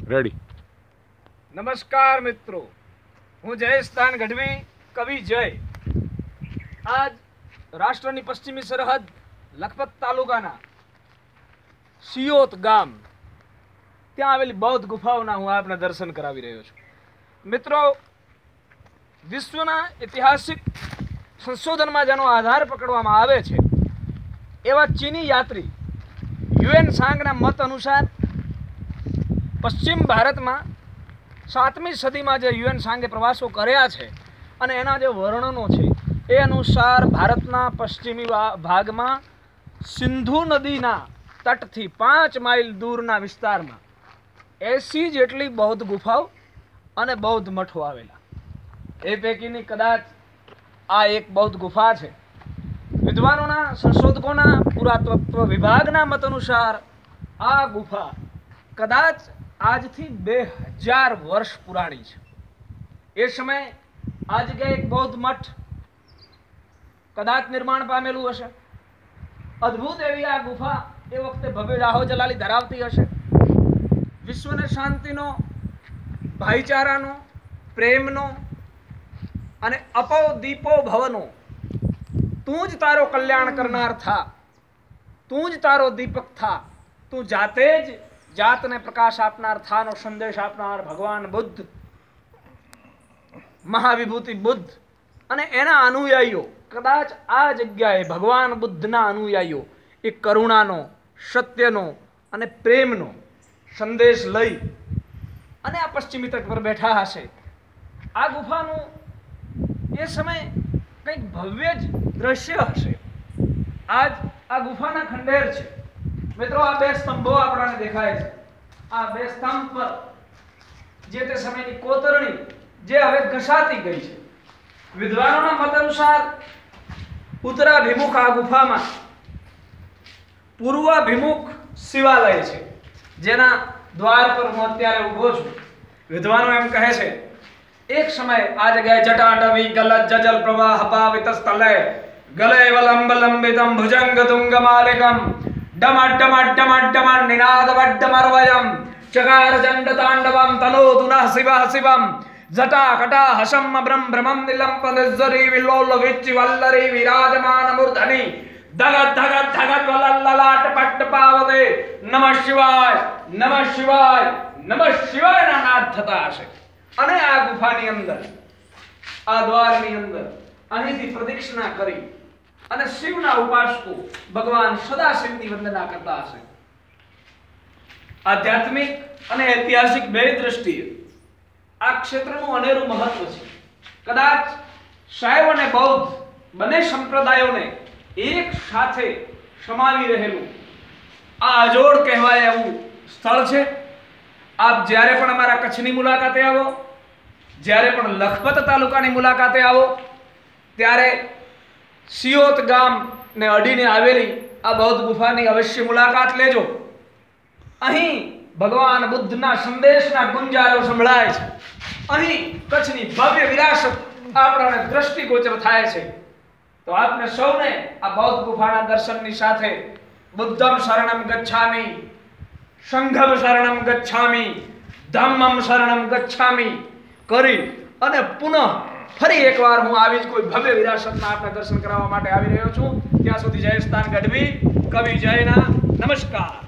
Ready. નમસ્કાર મિત્રો, હું જયેશદાન ગઢવી, કવિ જય. આજ રાષ્ટ્રની પશ્ચિમી સરહદ લખપત તાલુકાના સિયોત ગામ ત્યાં આવેલી બૌદ્ધ ગુફાઓના હું આપને દર્શન કરાવી રહ્યો છું. મિત્રો, વિશ્વના ઐતિહાસિક સંશોધનમાં જેનો આધાર પકડવામાં આવે છે એવા ચીની યાત્રી યુએન સાંગના મત અનુસાર પશ્ચિમ ભારતમાં 7મી સદીમાં જે યુએન સાંગે પ્રવાસો કર્યા છે અને એના જે વર્ણનો છે એ અનુસાર ભારતના પશ્ચિમી ભાગમાં સિંધુ નદીના તટથી 5 માઇલ દૂરના વિસ્તારમાં 80 જેટલી બૌદ્ધ ગુફાઓ અને બૌદ્ધ મઠો આવેલા. એ પૈકીની કદાચ આ એક બૌદ્ધ ગુફા છે. વિદ્વાનોના, સંશોધકોના, પુરાતત્વ વિભાગના મત અનુસાર આ ગુફા કદાચ આજથી 2000 વર્ષ પુરાણી છે. એ સમયે આ જગ્યાએ એક બૌદ્ધ મઠ કદાચ નિર્માણ પામેલું હશે. અદ્ભુત એવી આ ગુફા એ વખતે ભવ્ય રાહો જલાલી ધરાવતી હશે. વિશ્વને શાંતિનો, ભાઈચારાનો, પ્રેમનો અને અપો દીપો ભવનો, તું જ તારો કલ્યાણ કરનાર થા, તું જ તારો દીપક થા, તું જાતે જ જાતને પ્રકાશ આપનાર થાનો સંદેશ આપનાર ભગવાન બુદ્ધ, મહાવિભૂતિ બુદ્ધ અને એના અનુયાયીઓ કદાચ આ જગ્યાએ ભગવાન બુદ્ધના અનુયાયીઓ એ કરુણાનો, સત્યનો અને પ્રેમનો સંદેશ લઈ અને આ પશ્ચિમી તટ પર બેઠા હશે. આ ગુફાનું એ સમય કંઈક ભવ્ય જ દ્રશ્ય હશે. આજ આ ગુફાના ખંડેર છે. મિત્રો, આ 2 સ્તંભો આપણને દેખાય છે. આ 2 સ્તંભ પર જે તે સમયની કોતરણી જે હવે ઘસાતી ગઈ છે. વિદ્વાનોના મત અનુસાર ઉત્તરાભિમુખ આ ગુફામાં પૂર્વાભિમુખ શિવાલય છે, જેના દ્વાર પર હું અત્યારે ઊભો છું. વિદ્વાનો એમ કહે છે, એક સમય આ જગ્યાએ જટાટવી ગલત જજલ પ્રવાહ પાવિત સ્થલે ગલે વલંબ લંબિતમ ભુજંગ તુંગ માલિકમ ડમ ડમ ડમ ડમ નિનાદ વડ્ડમરવયમ ચકાર ચંડ તાંડવમ તનોતુ નઃ શિવઃ શિવમ જટા કટા હસમ બ્રહ્મ બ્રહ્મમ નિલંપ નિઝરી વિલોલ વિચ્ચી વલ્લરી વિરાજમાન મૂર્ધની ધગત ધગત ધગત વલલ્લાટ પટ્ટ પાવતે નમઃ શિવાય નમઃ શિવાય નમઃ શિવાયના નાદ થતા હશે. અને આ ગુફાની અંદર, આ દ્વારની અંદર અહીંથી પ્રદક્ષિણા કરી અને શિવના ઉપાસકો ભગવાન સદાશિવની વંદના કરતા હશે. આધ્યાત્મિક અને ઐતિહાસિક બે દ્રષ્ટિએ આ ક્ષેત્રનું અનેરું મહત્વ છે. કદાચ શૈવ અને બૌદ્ધ બંને સંપ્રદાયોને એક સાથે સમાવી રહેલું આ અજોડ કહેવાય એવું સ્થળ છે. આપ જ્યારે પણ અમારા કચ્છની મુલાકાતે આવો, જ્યારે પણ લખપત તાલુકાની મુલાકાતે આવો, ત્યારે સિયોત ગામને અડીને આવેલી આ બૌદ્ધ ગુફાની અવશ્ય મુલાકાત લેજો. અહીં ભગવાન બુદ્ધના સંદેશના ગુંજારો સંભળાય છે. અહીં કચ્છની ભવ્ય વિરાસત આપણને દ્રષ્ટિગોચર થાય છે. તો આપને સૌને આ બૌદ્ધ ગુફાના દર્શનની સાથે બુદ્ધમ શરણમ ગચ્છામિ, સંઘમ શરણમ ગચ્છામિ, ધમ્મમ શરણમ ગચ્છામિ કરી અને પુનઃ ફરી એકવાર હું આવી જ કોઈ ભવ્ય વિરાસતના આપણે દર્શન કરાવવા માટે આવી રહ્યો છું. ત્યાં સુધી જયેશદાન ગઢવી, કવિ જયના નમસ્કાર.